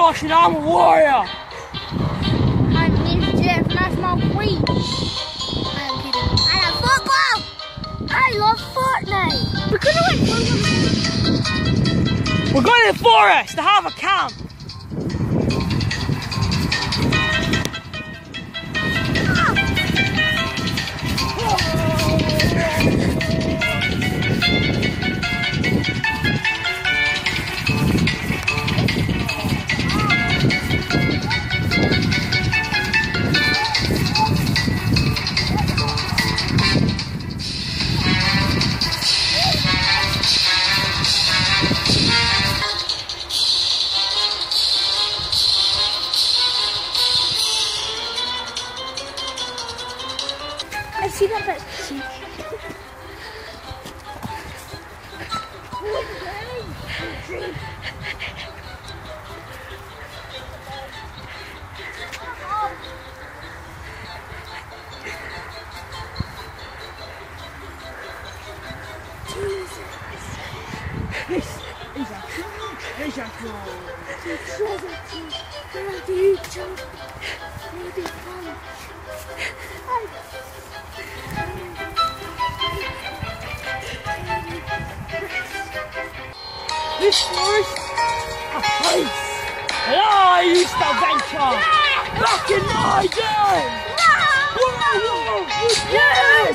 caution, I'm a warrior. I'm Ninja Jeff and that's my queen. I'm kidding. I love football. I love Fortnite. We're going to the forest to have a camp. I see that bit. This forest, a place that I used to venture back in my day. Whoa, you did!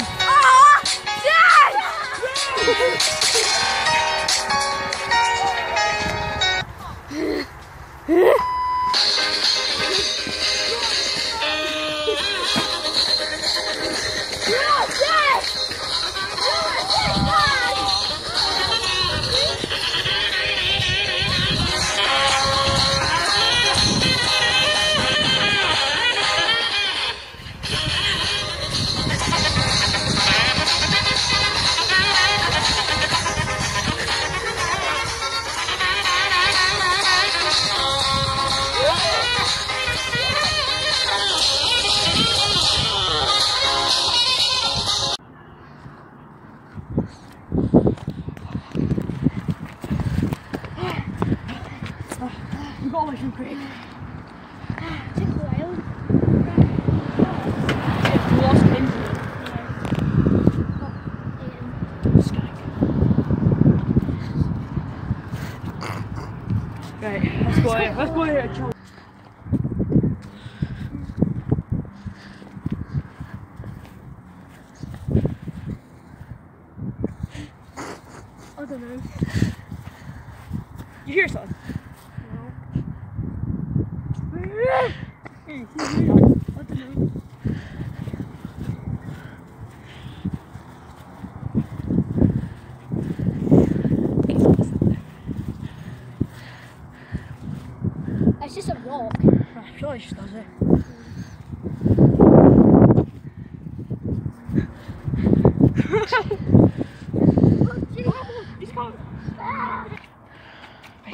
We got away from Craig. Took a while. We lost him into it. Skank. Right, let's go here. Let's go here, Joe. I don't know. You hear something? I don't know. It's just a rock. I'm sure he just does it. He's coming. Right.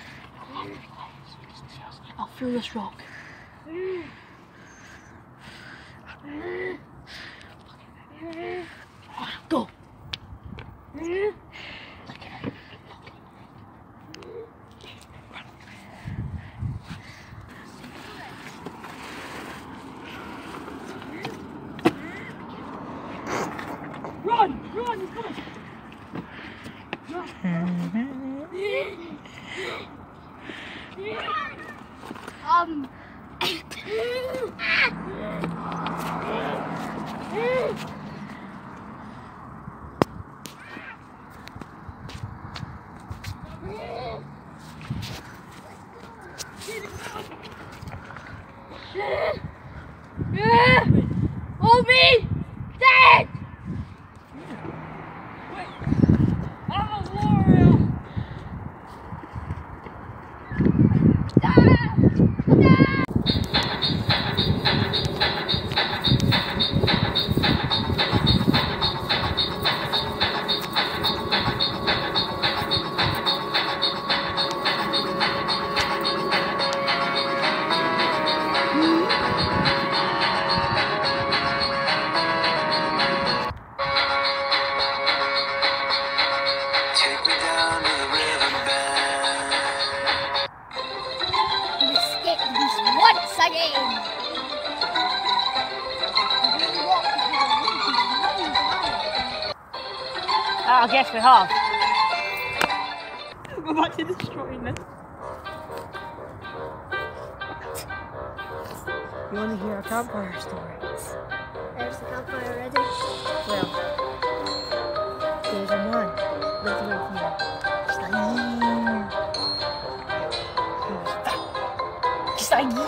I'll feel this rock. Go. Run! Run! He's coming! Obi! Dead! Wait! I'm a warrior! I guess we have. We're about to destroy this. You want to hear a campfire story? There's the campfire already. Well, there's a man living in here. Just like you. Just like you.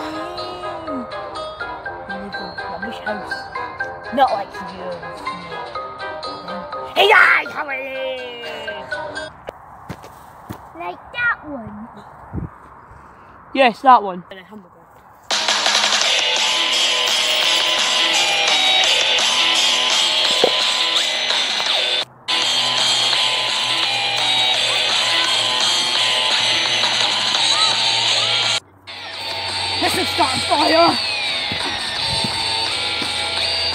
He lived in a rubbish house. Not like yours. Hey, died! How are you? Like that one. Yes, that one. And a hamburger. This is starting fire!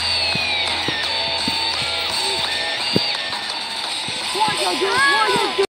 What are you doing? What are you doing?